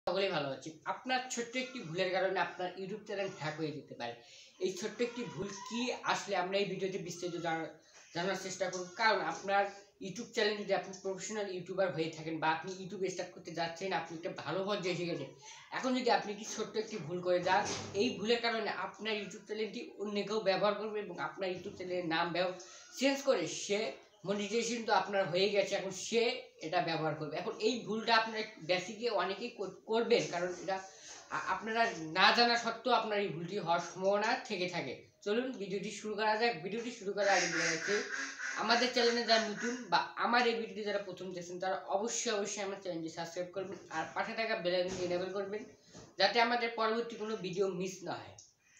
সকলেই ভালো আছি। আপনার ছোট্ট একটি ভুলের কারণে আপনার ইউটিউব চ্যানেল হ্যাক হয়ে যেতে পারে। এই ছোট্ট একটি ভুল কি আসলে আমরা এই ভিডিওতে বিস্তারিত জানার চেষ্টা করব। কারণ আপনার ইউটিউব চ্যানেল যদি আপনি প্রফেশনাল ইউটিউবার হয়ে থাকেন বা আপনি ইউটিউব স্টার্ট করতে যাচ্ছেন, আপনি একটা ভালো পর্যায়ে এসে গেছেন। এখন যদি আপনি একটি ছোট্ট একটি ভুল করে যান, এই ভুলের কারণে আপনার ইউটিউব চ্যানেলটি অন্য কেউ ব্যবহার করবে এবং আপনার ইউটিউব চ্যানেলের নাম চেঞ্জ করে সে মনিটাইজেশন তো আপনার হয়ে গেছে, এখন সে এটা ব্যবহার করবে। এখন এই ভুলটা আপনার বেসিকে অনেকেই করবেন, কারণ এটা আপনারা না জানা সত্ত্বেও আপনার এই ভুলটি হওয়ার সম্ভাবনা থেকে থাকে। চলুন ভিডিওটি শুরু করা যাক। ভিডিওটি শুরু করার আগে বলে রাখছি, আমাদের চ্যানেলে যারা নতুন বা আমার এই ভিডিওটি যারা প্রথম দেখছেন তারা অবশ্যই আমার চ্যানেলটি সাবস্ক্রাইব করবেন আর পাশে থাকা বেল আইকনটি এনেবল করবেন, যাতে আমাদের পরবর্তী কোনো ভিডিও মিস না হয়।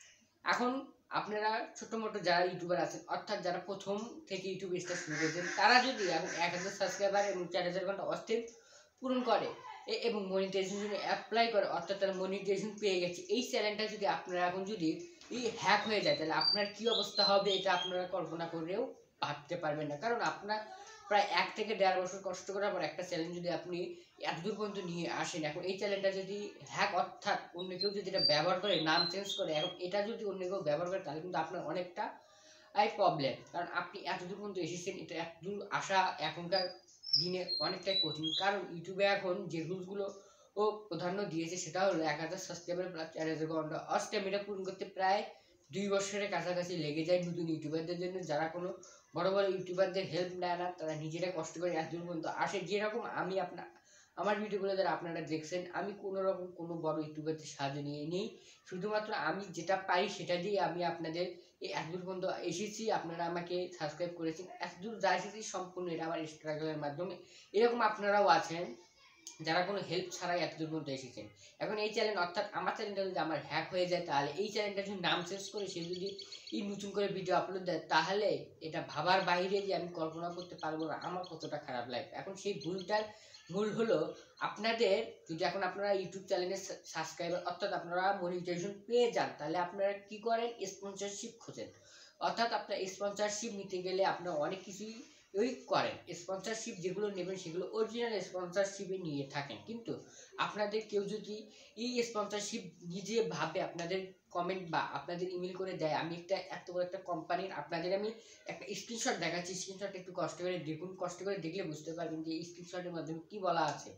এখন আপনারা ছোট মোটো যারা ইউটিউবার আছেন, অর্থাৎ যারা প্রথম থেকে ইউটিউব স্টার্ট শুরু করেছেন, তারা যদি এখন 1000 সাবস্ক্রাইবার এবং 4000 ঘন্টা অস্টিন পূরণ করে এবং মনিটাইজেশন যদি অ্যাপ্লাই করে, অর্থাৎ তারা মনিটাইজেশন পেয়ে গেছে, এই চ্যানেলটা যদি আপনারা এখন যদি হ্যাক হয়ে যায়, তাহলে আপনার কি অবস্থা হবে এটা আপনারা কল্পনা করেও ভাবতে পারবেন না। কারণ আপনার প্রায় 1 থেকে 1.5 বছর কষ্ট করার পর একটা চ্যানেল যদি আপনি এতদূর পর্যন্ত নিয়ে আসেন, এখন এই চ্যানেলটা যদি হ্যাক, অর্থাৎ অন্য কেউ যদি এটা ব্যবহার করে, নাম চেঞ্জ করে, এখন এটা যদি অন্য কেউ ব্যবহার করে, তাহলে কিন্তু আপনার অনেকটা প্রবলেম। কারণ আপনি এতদূর পর্যন্ত এসেছেন, এটা এতদূর আসা এখনকার দিনে অনেকটাই কঠিন। কারণ ইউটিউবে এখন যে রুলসগুলো প্রাধান্য দিয়েছে সেটা হলো 1000 সাবস্ক্রাইবার প্লাস 4000 ঘন্টা অস্টেম, এটা পূরণ করতে প্রায় 2 বছরের কাছাকাছি লেগে যায় নতুন ইউটিউবারদের জন্য, যারা কোনো বড় বড় ইউটিউবারদের হেল্প নেয় না, তারা নিজেরা কষ্ট করে এতদূর পর্যন্ত আসে। যেরকম আমি আমার ভিডিওগুলো যারা আপনারা দেখছেন, আমি কোনো রকম কোনো বড় ইউটিউবারদের সাহায্য নিয়ে নেই, শুধুমাত্র আমি যেটা পাই সেটা দিয়ে আমি আপনাদের এই এতদূর পর্যন্ত এসেছি। আপনারা আমাকে সাবস্ক্রাইব করেছেন, এতদূর যা এসেছি সম্পূর্ণ এটা আমার স্ট্রাগলের মাধ্যমে। এরকম আপনারাও আছেন যারা কোনো হেল্প ছাড়াই এতদূর পর্যন্ত এসেছেন। এখন এই চ্যানেল, অর্থাৎ আমার চ্যানেলটা যদি আমার হ্যাক হয়ে যায়, তাহলে এই চ্যানেলটা যদি নাম চেঞ্জ করে সে যদি নতুন করে ভিডিও আপলোড দেয়, তাহলে এটা ভাবার বাইরে যে আমি কল্পনা করতে পারবো না আমার কতটা খারাপ লাগবে। এখন সেই ভুলটার মূল হলো আপনাদের, যদি এখন আপনারা ইউটিউব চ্যানেলের সাবস্ক্রাইবার, অর্থাৎ আপনারা মনিটাইজেশন পেয়ে যান, তাহলে আপনারা কি করেন, স্পন্সরশিপ খোঁজেন। অর্থাৎ আপনার স্পন্সরশিপ নিতে গেলে আপনারা অনেক কিছুই করেন। স্পন্সরশিপ যেগুলো নেবেন সেগুলো অরিজিনাল স্পন্সরশিপে নিয়ে থাকেন, কিন্তু আপনাদের কেউ যদি এই স্পন্সরশিপ নিজে ভাবে আপনাদের কমেন্ট বা আপনাদের ইমেল করে দেয়, আমি এত বড় একটা কোম্পানির, আপনাদের আমি একটা স্ক্রিনশট দেখাচ্ছি, স্ক্রিনশট একটু কষ্ট করে দেখুন, কষ্ট করে দেখলে বুঝতে পারবেন যে এই স্ক্রিনশটের মাধ্যমে কি বলা আছে।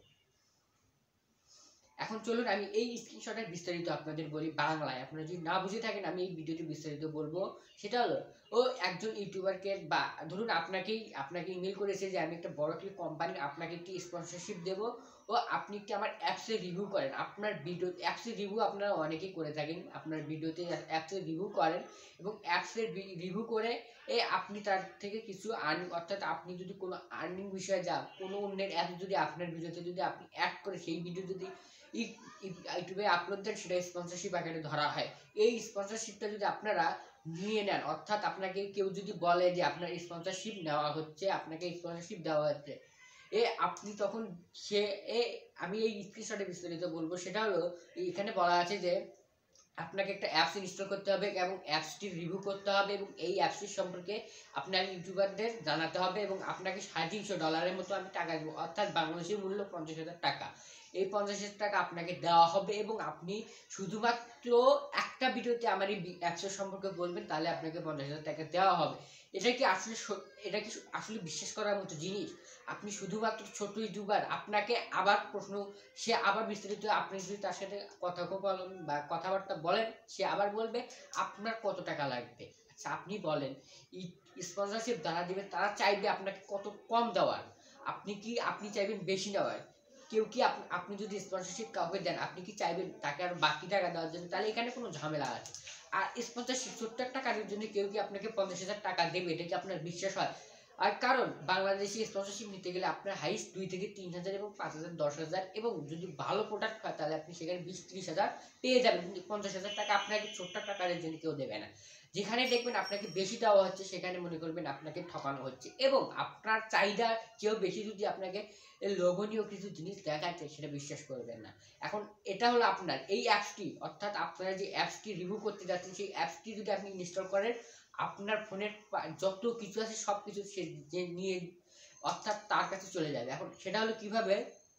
এখন চলুন আমি এই স্ক্রিনশটের বিস্তারিত আপনাদের বলি বাংলায়। আপনারা যদি না বুঝে থাকেন, আমি এই ভিডিওতে বিস্তারিত বলবো। সেটা হলো, একজন ইউটিউবারকে, বা ধরুন আপনাকে ইমেল করেছে যে আমি একটা বড় একটি কোম্পানি আপনাকে একটি স্পন্সরশিপ দেব, আপনি একটি আমার অ্যাপসে রিভিউ করেন। আপনার ভিডিও অ্যাপসে রিভিউ আপনারা অনেকেই করে থাকেন, আপনার ভিডিওতে অ্যাপসে রিভিউ করেন এবং অ্যাপসের রিভিউ করে আপনি তার থেকে কিছু আর্নিং, অর্থাৎ আপনি যদি কোনো আর্নিং বিষয়ে যান, কোনো অন্যের অ্যাপ যদি আপনার ভিডিওতে যদি আপনি অ্যাড করে সেই ভিডিও যদি ইউটিউবে আপলোড দেন, সেটা স্পন্সরশিপ আকারে ধরা হয়। এই স্পন্সরশিপটা যদি আপনারা নিয়ে নেন, অর্থাৎ আপনাকে কেউ যদি বলে যে আপনার স্পন্সরশিপ নেওয়া হচ্ছে, আপনাকে স্পন্সরশিপ দেওয়া হচ্ছে, আপনি তখন আমি এই স্ক্রিনশটে বিস্তারিত বলবো। সেটা হলো, এখানে বলা আছে যে আপনাকে একটা অ্যাপস ইনস্টল করতে হবে এবং অ্যাপসটি রিভিউ করতে হবে এবং এই অ্যাপসটির সম্পর্কে আপনার ইউটিউবারদের জানাতে হবে এবং আপনাকে $350 মতো আমি টাকা দেবো, অর্থাৎ বাংলাদেশের মূল্য 50,000 টাকা। এই 50,000 টাকা আপনাকে দেওয়া হবে এবং আপনি শুধুমাত্র একটা ভিডিওতে আমার এই অ্যাপসের সম্পর্কে বলবেন, তাহলে আপনাকে 50,000 টাকা দেওয়া হবে। এটা কি আসলে বিশ্বাস করার মতো জিনিস? আপনি শুধুমাত্র ছোট ইউটিউবার, আপনাকে আবার প্রশ্ন, সে আবার বিস্তারিত, আপনি যদি তার সাথে কথাবার্তা বলেন, সে আবার বলবে আপনার কত টাকা লাগবে। আচ্ছা আপনি বলেন, স্পন্সরশিপ যারা দিবে তারা চাইবে আপনাকে কত কম দেওয়ার, আপনি চাইবেন বেশি নেওয়ার? কেউ কি আপনি যদি স্পন্সরশিপ কাউকে দেন, আপনি কি চাইবেন তাকে আর বাকি টাকা দেওয়ার জন্য? তাহলে এখানে কোনো ঝামেলা আছে। আর স্পন্সরশিপ ছোট্ট একটা কাজের জন্য কেউ কি আপনাকে 50,000 টাকা দেবে, এটা কি আপনার বিশ্বাস হয়? আর কারণ বাংলাদেশি স্পন্সরশিপ নিতে গেলে আপনার হাইস্ট 2 থেকে 3,000 এবং 5,000 10,000, এবং যদি ভালো প্রোডাক্ট হয় তাহলে আপনি সেখানে 20-30,000 পেয়ে যাবেন, কিন্তু 50,000 টাকা আপনাকে ছোট্ট একটা কাজের জন্য কেউ দেবে না। যেখানে দেখবেন আপনাকে বেশি দেওয়া হচ্ছে, সেখানে মনে করবেন আপনাকে ঠকানো হচ্ছে, এবং আপনার চাহিদা চেয়েও বেশি যদি আপনাকে লোভনীয় কিছু জিনিস দেখাচ্ছে, সেটা বিশ্বাস করবেন না। এখন এটা হলো আপনার এই অ্যাপসটি, অর্থাৎ আপনারা যে অ্যাপসটি রিভিউ করতে যাচ্ছেন, সেই অ্যাপসটি যদি আপনি ইনস্টল করেন, আপনার ফোনের যত কিছু আছে সব কিছু সে নিয়ে, অর্থাৎ তার কাছে চলে যাবে। এখন সেটা হলো কিভাবে,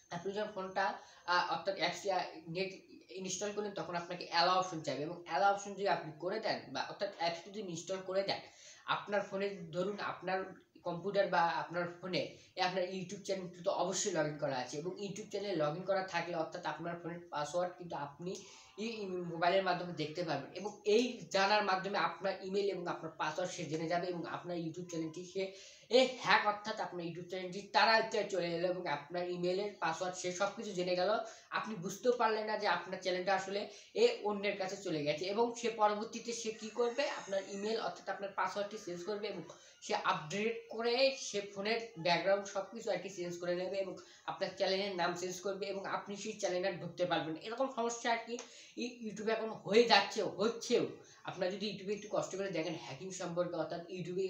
আপনি যখন ফোনটা অর্থাৎ অ্যাপসটি নেট ইনস্টল করেন তখন আপনাকে অ্যালাউ অপশন চাইবে, এবং অ্যালাউ অপশন যদি আপনি করে দেন বা অর্থাৎ অ্যাপসটি যদি ইনস্টল করে দেন, আপনার ফোনে ধরুন আপনার কম্পিউটার বা আপনার ফোনে আপনার ইউটিউব চ্যানেল তো অবশ্যই লগ ইন করা আছে, এবং ইউটিউব চ্যানেলে লগ ইন করা থাকলে অর্থাৎ আপনার ফোনের পাসওয়ার্ড কিন্তু আপনি মোবাইলের মাধ্যমে দেখতে পারবেন, এবং এই জানার মাধ্যমে আপনার ইমেল এবং আপনার পাসওয়ার্ড সে জেনে যাবে, এবং আপনার ইউটিউব চ্যানেলটি সে হ্যাক অর্থাৎ আপনার ইউটিউব চ্যানেলটি তারা চলে গেল এবং আপনার ইমেলের পাসওয়ার্ড সে সব কিছু জেনে গেল। আপনি বুঝতেও পারলেন না যে আপনার চ্যানেলটা আসলে অন্যের কাছে চলে গেছে, এবং সে পরবর্তীতে সে কি করবে, আপনার ইমেল অর্থাৎ আপনার পাসওয়ার্ডটি চেঞ্জ করবে, এবং সে আপডেট করে সে ফোনের ব্যাকগ্রাউন্ড সব কিছু আর কি চেঞ্জ করে নেবে, এবং আপনার চ্যানেলের নাম চেঞ্জ করবে, এবং আপনি সেই চ্যানেলে ঢুকতে পারবেন। এরকম সমস্যা আর কি ইউটিউবে এখন হয়ে যাচ্ছে, হচ্ছেও। আপনারা যদি ইউটিউবে একটু কষ্ট করে দেখেন হ্যাকিং সম্পর্কে, অর্থাৎ ইউটিউবে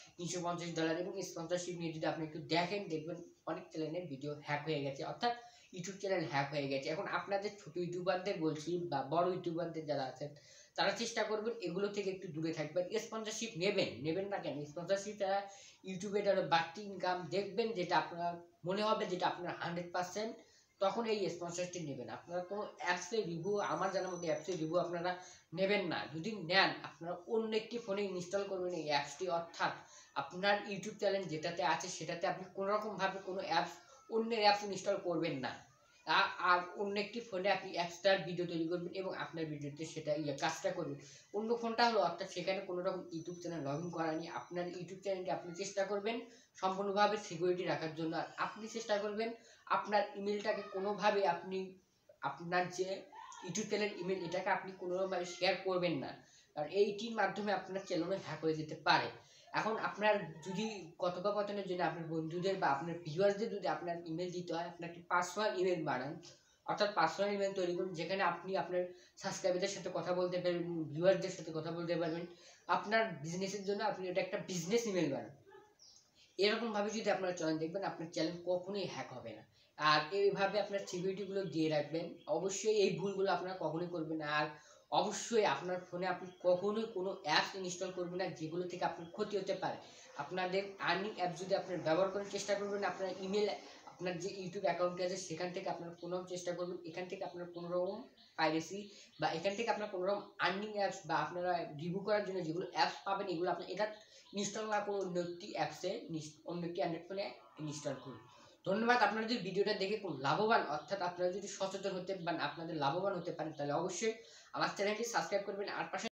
$350 এবং স্পন্সরশিপ নিয়ে যদি আপনি একটু দেখেন, দেখবেন অনেক চ্যানেলের ভিডিও হ্যাক হয়ে গেছে, অর্থাৎ ইউটিউব চ্যানেল হ্যাক হয়ে গেছে। এখন আপনাদের ছোট ইউটিউবারদের বলছি বা বড় ইউটিউবারদের যারা আছেন, তারা চেষ্টা করবেন এগুলো থেকে একটু দূরে থাকবেন। স্পন্সরশিপ নেবেন না কেন, স্পন্সরশিপ ইউটিউবে বাড়তি ইনকাম দেখবেন, যেটা আপনার মনে হবে যেটা আপনার 100%, তখন এই স্পন্সরশিপ নেবেন। আপনারা কোনো অ্যাপসের রিভিউ, আমার জানার মধ্যে অ্যাপসের রিভিউ আপনারা নেবেন না। যদি নেন আপনারা অন্য একটি ফোনে ইনস্টল করবেন এই অ্যাপসটি, অর্থাৎ আপনার ইউটিউব চ্যানেল যেটাতে আছে সেটাতে আপনি কোনোরকমভাবে কোনো অ্যাপস, অন্যের অ্যাপস ইনস্টল করবেন না। আর অন্য একটি ফোনে আপনি এক্সট্রা ভিডিও তৈরি করবেন এবং আপনার ভিডিওতে সেটা কাজটা করবেন। অন্য ফোনটা হলো অর্থাৎ সেখানে কোনো রকম ইউটিউব চ্যানেল লগ ইন করা নেই। আপনার ইউটিউব চ্যানেলটি আপনি চেষ্টা করবেন সম্পূর্ণভাবে সিকিউরিটি রাখার জন্য। আর আপনি চেষ্টা করবেন আপনার ইমেলটাকে কোনোভাবে আপনি আপনার যে ইউটিউব চ্যানেল ইমেল এটাকে আপনি কোনোভাবে শেয়ার করবেন না, কারণ এইটির মাধ্যমে আপনার চ্যানেলে হ্যাক হয়ে যেতে পারে। এখন আপনার যদি কথোপকথনের জন্য আপনার বন্ধুদের বা আপনার ভিউয়ারদের যদি আপনার ইমেল দিতে হয়, আপনার একটি পার্সোনাল ইমেল বানান, অর্থাৎ পার্সোনাল ইমেল তৈরি করুন, যেখানে আপনি আপনার সাবস্ক্রাইবারদের সাথে কথা বলতে পারবেন, ভিউয়ারদের সাথে কথা বলতে পারবেন। আপনার বিজনেসের জন্য আপনি এটা একটা বিজনেস ইমেল বানান। এরকম ভাবে যদি আপনারা চলেন, দেখবেন আপনার চ্যানেল কখনোই হ্যাক হবে না। আর এইভাবে আপনার সিকিউরিটিগুলো দিয়ে রাখবেন। অবশ্যই এই ভুলগুলো আপনারা কখনোই করবেন না। আর অবশ্যই আপনার ফোনে আপনি কখনোই কোনো অ্যাপস ইনস্টল করবেন না যেগুলো থেকে আপনার ক্ষতি হতে পারে। আপনাদের আর্নিং অ্যাপ যদি আপনারা ব্যবহার করার চেষ্টা করবেন, আপনার ইমেল, আপনার যে ইউটিউব অ্যাকাউন্টে আছে সেখান থেকে আপনারা কোনো চেষ্টা করবেন এখান থেকে আপনার কোনো রকম পাইরেসি বা এখান থেকে আপনার কোনো রকম আর্নিং অ্যাপস বা আপনারা রিভিউ করার জন্য যেগুলো অ্যাপস পাবেন, এগুলো আপনার এটা ইনস্টল না করে অন্য একটি অ্যাপসে, অন্য একটি অ্যান্ড্রয়েড ফোনে ইনস্টল করুন। ধন্যবাদ। আপনারা যদি ভিডিওটা দেখে খুব লাভবান, অর্থাৎ আপনারা যদি সচেতন হতে পারেন, আপনাদের লাভবান হতে পারেন, তাহলে অবশ্যই আমার চ্যানেলটি সাবস্ক্রাইব করবেন। আর পাশে